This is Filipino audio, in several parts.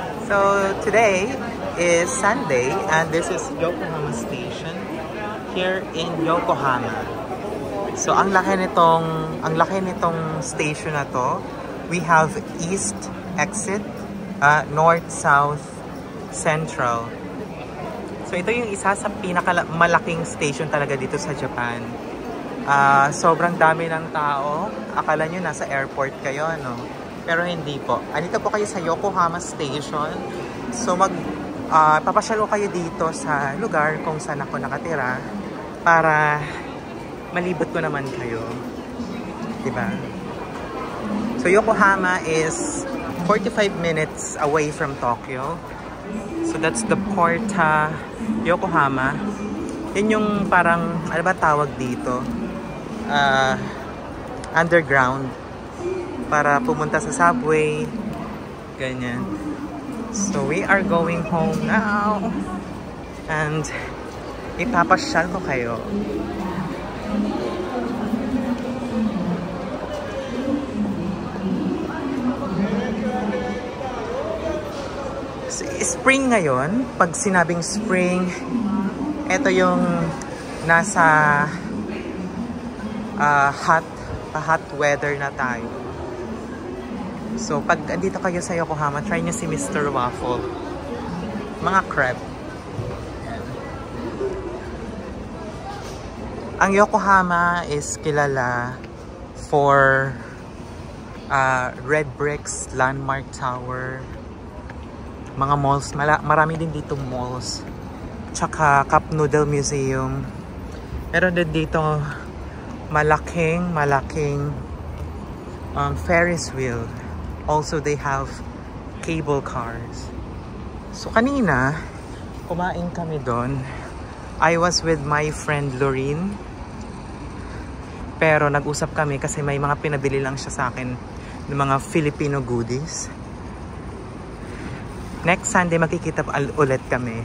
So today is Sunday and this is Yokohama Station here in Yokohama. So ang laki nitong station na to. We have east exit, north, south, central. So ito yung isa sa pinakamalaking station talaga dito sa Japan. Sobrang dami ng tao. Akala nyo nasa airport kayo, no? Pero hindi po. Andito po kayo sa Yokohama Station. So papasyal ko kayo dito sa lugar kung saan ako nakatira para malibot ko naman kayo. Diba? So Yokohama is 45 minutes away from Tokyo. So that's the port Yokohama. Yun yung parang, ano ba tawag dito? Underground. Para pumunta sa subway. Ganyan. So we are going home now. And ipapasyal ko kayo. So, spring ngayon. Pag sinabing spring, ito yung nasa hot weather na tayo. So, pag andito kayo sa Yokohama, try nyo si Mr. Waffle. Mga crepe. Yan. Ang Yokohama is kilala for red bricks, landmark tower, mga malls. Marami din dito malls. Tsaka Cup Noodle Museum. Meron din dito malaking Ferris wheel. Also, they have cable cars. So, kanina, kumain kami doon. I was with my friend Lorene. Pero nag-usap kami kasi may mga pinabili lang siya sa akin ng mga Filipino goodies. Next Sunday, makikita ulit kami.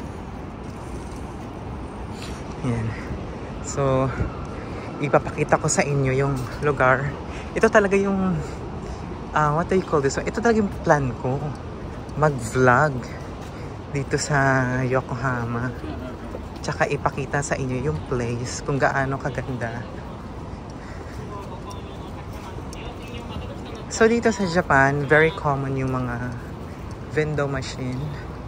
Yan. So, ipapakita ko sa inyo yung lugar. Ito talaga yung what do you call this? Ito talaga yung plan ko. Mag-vlog dito sa Yokohama. Tsaka ipakita sa inyo yung place, kung gaano kaganda. So dito sa Japan, very common yung mga vending machine.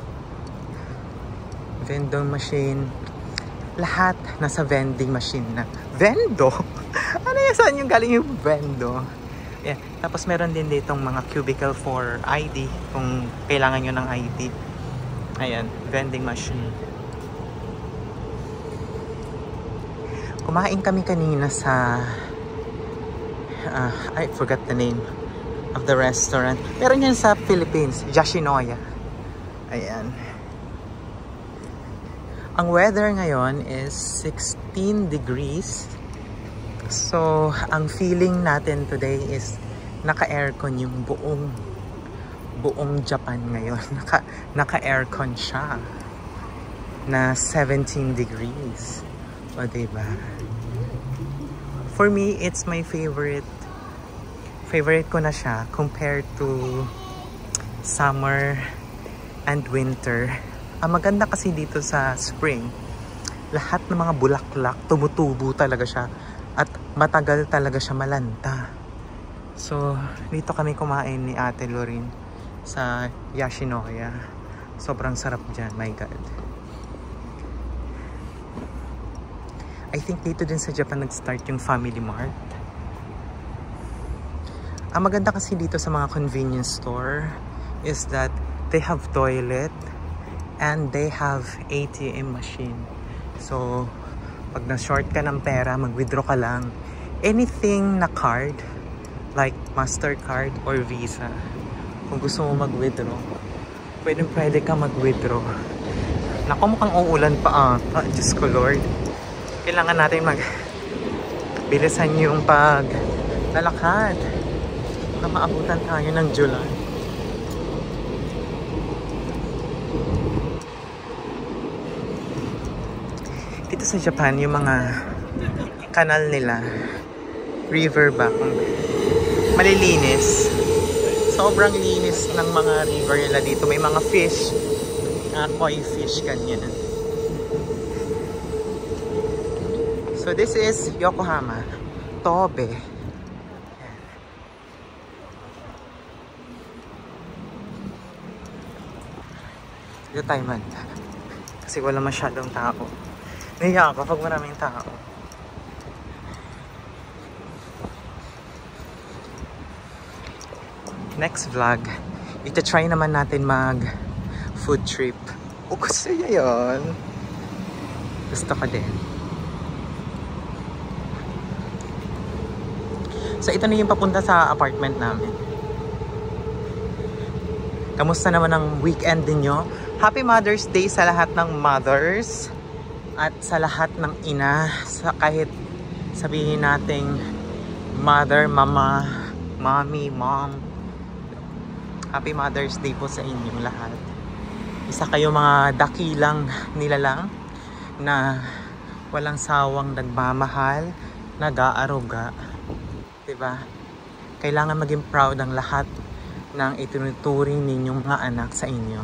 Vending machine. Lahat nasa vending machine na. Vendo? Ano yan? Saan yung galing yung vendo? Yeah. Tapos meron din ditong mga cubicle for ID kung kailangan nyo ng ID. Ayan, vending machine. Kumain kami kanina sa I forgot the name of the restaurant. Pero yan sa Philippines, Yoshinoya. Ayan. Ang weather ngayon is 16 degrees. So, ang feeling natin today is naka-aircon yung buong Japan ngayon. Naka-aircon siya na 17 degrees. O, diba? For me, it's my favorite. Favorite ko na siya compared to summer and winter. Ang maganda kasi dito sa spring, lahat ng mga bulaklak, tumutubo talaga siya. At matagal talaga siya malanta. So, dito kami kumain ni Ate Lorene sa Yoshinoya. Sobrang sarap dyan, my God. I think dito din sa Japan nag-start yung Family Mart. Ang maganda kasi dito sa mga convenience store is that they have toilet and they have ATM machine. So, pag na-short ka ng pera, mag-withdraw ka lang. Anything na card, like MasterCard or Visa, kung gusto mo mag-withdraw, pwede ka mag-withdraw. Naku, mukhang uulan pa Diyos ko Lord. Kailangan natin bilisan yung pag-lalakad. Baka maabutan tayo ng July. Dito sa Japan, yung mga kanal nila, river ba, malilinis. Sobrang linis twist ng mga river nila dito. May mga fish, koi fish, kanyan. So this is Yokohama, Tobe. Dito tayo man. Kasi wala masyadong tao. Nahiya ako pag maraming tao. Next vlog, ita-try naman natin mag food trip. O gusto niya yun. Gusto ko din. So ito na yung papunta sa apartment namin. Kamusta naman ang weekend ninyo? Happy Mother's Day sa lahat ng mothers at sa lahat ng ina, sa kahit sabihin nating mother, mama, mommy, mom. Happy Mother's Day po sa inyong lahat. Isa kayo mga dakilang nilalang na walang sawang nagmamahal, nag-aaruga. Diba? Kailangan maging proud ang lahat ng itinuturing ninyong mga anak sa inyo.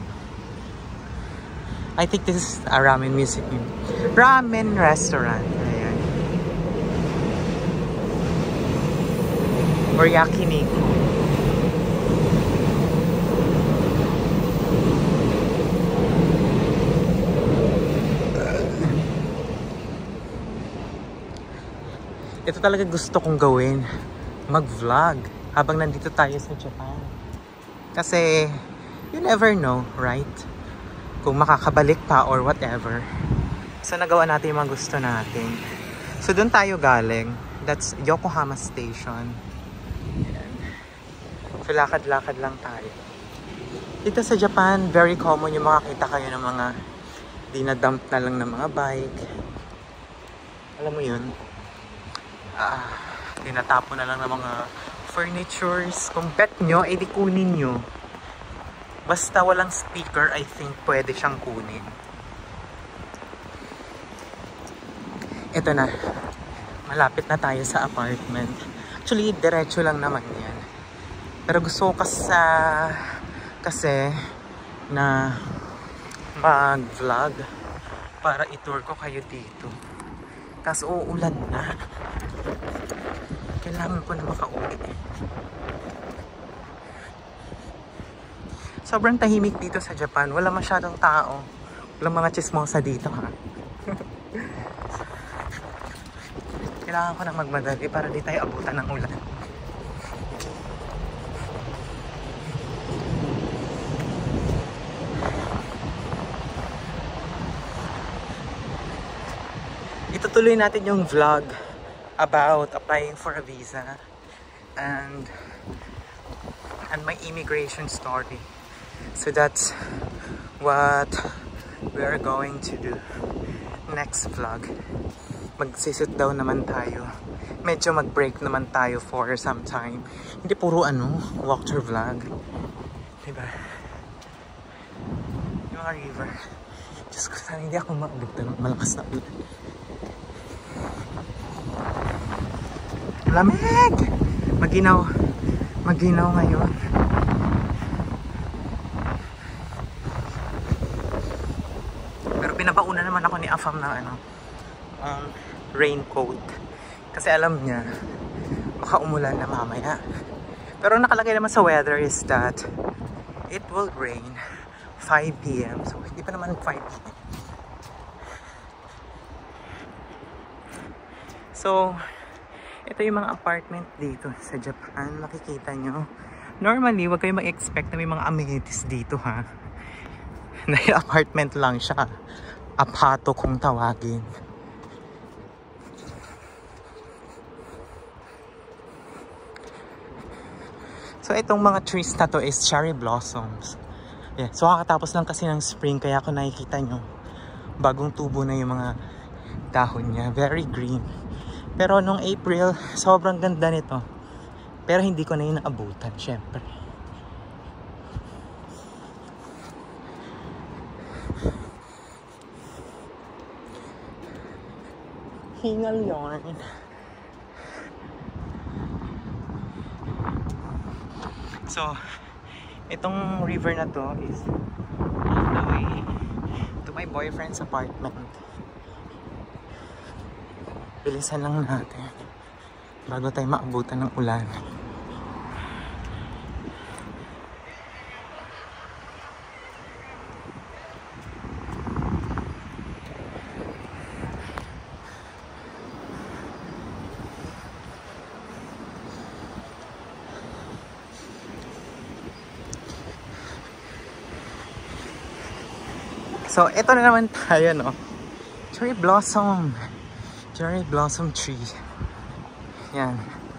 I think this is a ramen museum. Ramen restaurant. Ayan. Or yakiniku. Ito talaga gusto kong gawin. Mag-vlog habang nandito tayo sa Japan. Kasi you never know, right? Kung makakabalik pa or whatever. So nagawa natin yung mga gusto natin. So doon tayo galing. That's Yokohama Station. Ayan. So lakad-lakad lang tayo. Dito sa Japan, very common yung makakita kayo ng mga dinadump na lang ng mga bike. Alam mo yun? Tinatapo na lang ng mga furnitures. Kung bet nyo, edi kunin nyo. Basta walang speaker, I think pwede siyang kunin. Ito na. Malapit na tayo sa apartment. Actually, diretso lang naman yan. Pero gusto ko kasi na mag-vlog para i-tour ko kayo dito. Kaso uulan na. Kailangan ko na makauwi. Sobrang tahimik dito sa Japan. Wala masyadong tao. Walang mga chismosa dito, ha? Kailangan ko na magmadali para di tayo abutan ng ulan. Itutuloy natin yung vlog about applying for a visa and my immigration story. So that's what we're going to do next vlog. Magsisit down naman tayo. Medyo mag-break naman tayo for some time. Hindi puro walkthrough vlog. Diba? Yung mga river. Diyos ko, sana hindi ako maabot ng malakas na ulan. Lamig! Maginaw ngayon. Pero pinapauna naman ako ni Afam ng raincoat. Kasi alam niya, baka umulan na mamaya. Pero nakalagay naman sa weather is that it will rain 5 PM. So hindi pa naman 5 PM. So ito yung mga apartment dito sa Japan. Makikita nyo. Normally, wag kayo mag-expect na may mga amenities dito, ha? Dahil apartment lang siya. Apato kung tawagin. So, itong mga trees na to is cherry blossoms. Yeah. So, kakatapos lang kasi ng spring. Kaya kung nakikita nyo, bagong tubo na yung mga dahon niya. Very green. Pero nung April, sobrang ganda nito. Pero hindi ko na yun naabutan, syempre. Hingal yarn. So, Itong river na to is on the way to my boyfriend's apartment. Bilisan lang natin bago tayo maabutan ng ulan. So, ito na naman tayo, no? Cherry blossom tree. Yan.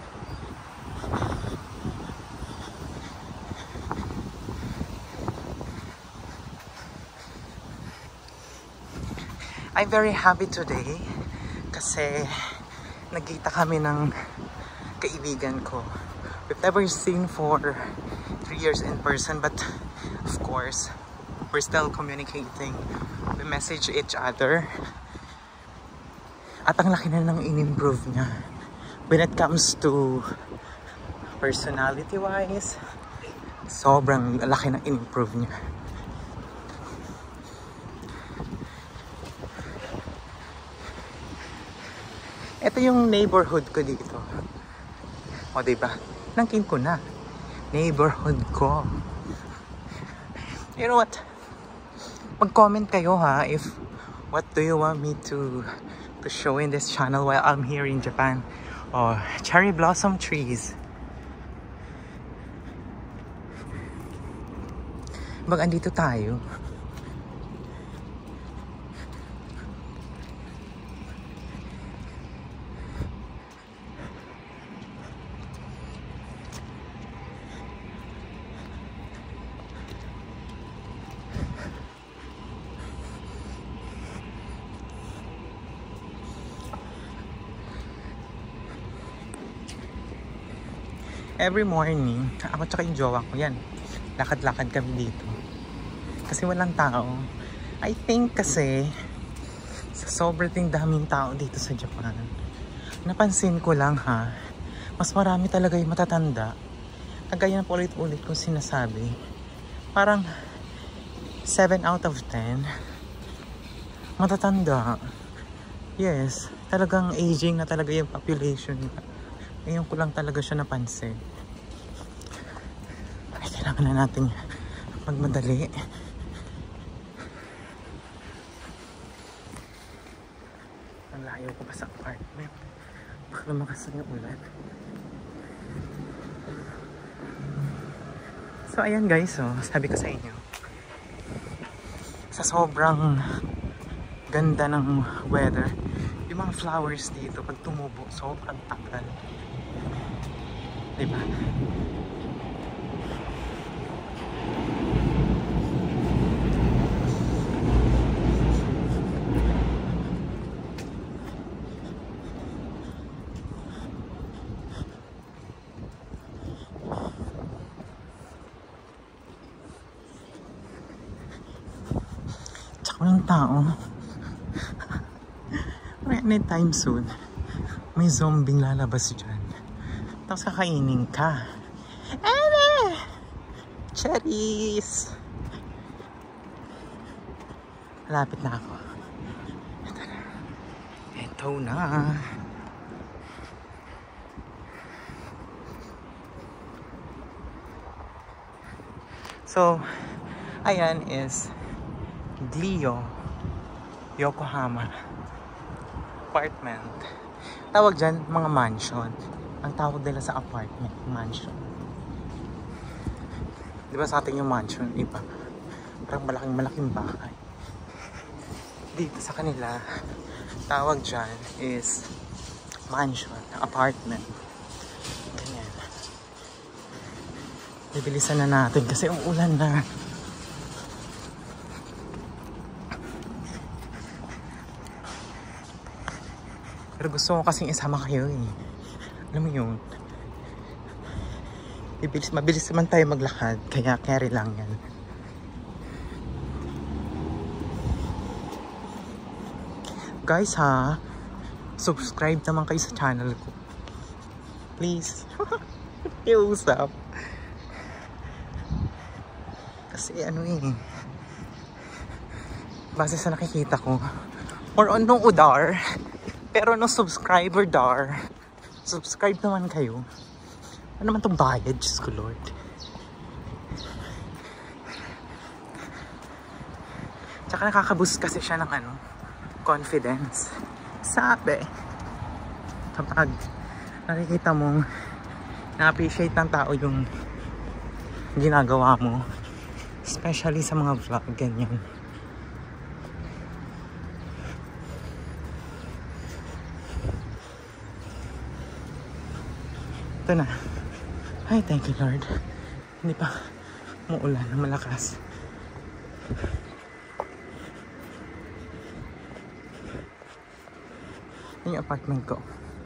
I'm very happy today kasi nagkita kami ng kaibigan ko. We've never seen for 3 years in person, but of course we're still communicating. We message each other. At ang laki na nang in-improve niya. When it comes to personality-wise, sobrang laki na in-improve niya. Ito yung neighborhood ko dito. O diba? Nangkin ko na. Neighborhood ko. You know what? Mag-comment kayo ha if what do you want me to show in this channel while I'm here in Japan. Oh, cherry blossom trees. Andito tayo. Every morning, ako tsaka yung jowa ko yan. Lakad-lakad kami dito. Kasi walang tao. I think kasi sa sobrang daming tao dito sa Japan, napansin ko lang ha, mas marami talaga yung matatanda. Kagaya na ulit-ulit kong sinasabi. Parang 7 out of 10 matatanda. Yes, talagang aging na talaga yung population. Ngayon ko lang talaga siya napansin. Ay, kailangan na natin magmadali. Ang layo ko pa sa apartment. Baka lumakas na yung ulan. So, ayan guys. So, sabi ko sa inyo. Sa sobrang ganda ng weather, yung mga flowers dito, pag tumubo, sobrang tagal. Diba? Tsaka walang tao. Anytime soon, may zombie lalabas dyan. Tapos kakainin ka. Eme! Cherries! Malapit na ako. Ito na. Ito na. So, ayan is Yokohama apartment. Tawag dyan mga mansion. Ang tawag nila sa apartment, mansion. Di ba sa atin yung mansion, iba? Parang malaking bahay. Dito sa kanila, tawag dyan is mansion, apartment. Ganyan. Bibilisan na natin kasi umuulan na. Pero gusto ko kasing isama kayo eh. Alam mo yun. Mabilis naman tayo maglakad. Kaya carry lang yan. Guys ha, subscribe naman kayo sa channel ko. Please. Iusap. Kasi ano eh, base sa nakikita ko, or on nung udar, pero no subscriber dar, subscribe naman kayo. Ano naman itong bayad? Diyos ko Lord. Tsaka nakakaboost kasi siya ng ano, confidence. Sabi, kapag nakikita mong na-appreciate ng tao yung ginagawa mo, especially sa mga vlog, ganyan. Ito na. Ay, thank you Lord. Hindi pa umuulan na malakas. Yung apartment ko.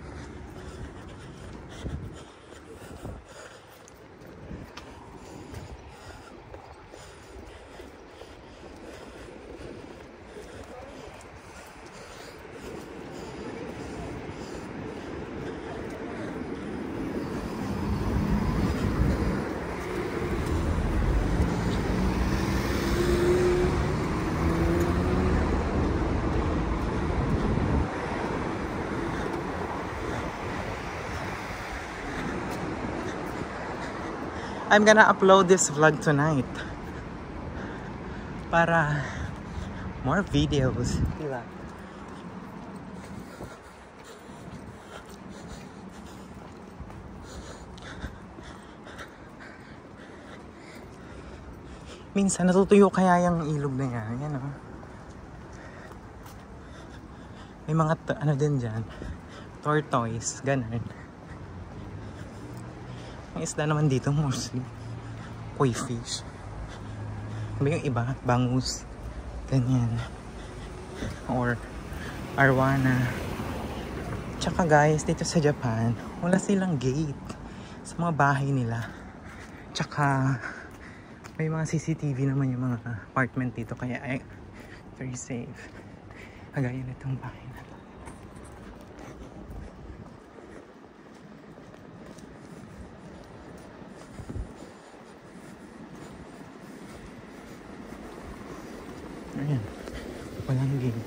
I'm gonna upload this vlog tonight para more videos. Diba? Minsan natutuyo kaya yung ilog na yan. Yan o. May mga ano din dyan. Tortoise. Ganun. Ang isda naman dito mostly koi fish. Yung iba, bangus, ganyan, or arwana. Tsaka guys, dito sa Japan, wala silang gate sa mga bahay nila. Tsaka may mga CCTV naman yung mga apartment dito, kaya ay very safe. Kagaya nitong bahay na. Ayan, walang gate.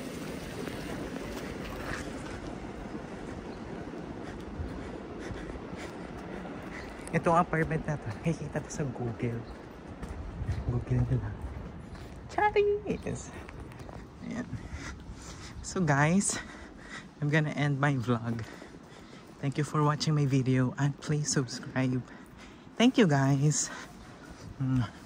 Itong apartment na to, nakikita to sa Google. Google nila. Charis! Ayan. So guys, I'm gonna end my vlog. Thank you for watching my video and please subscribe. Thank you guys.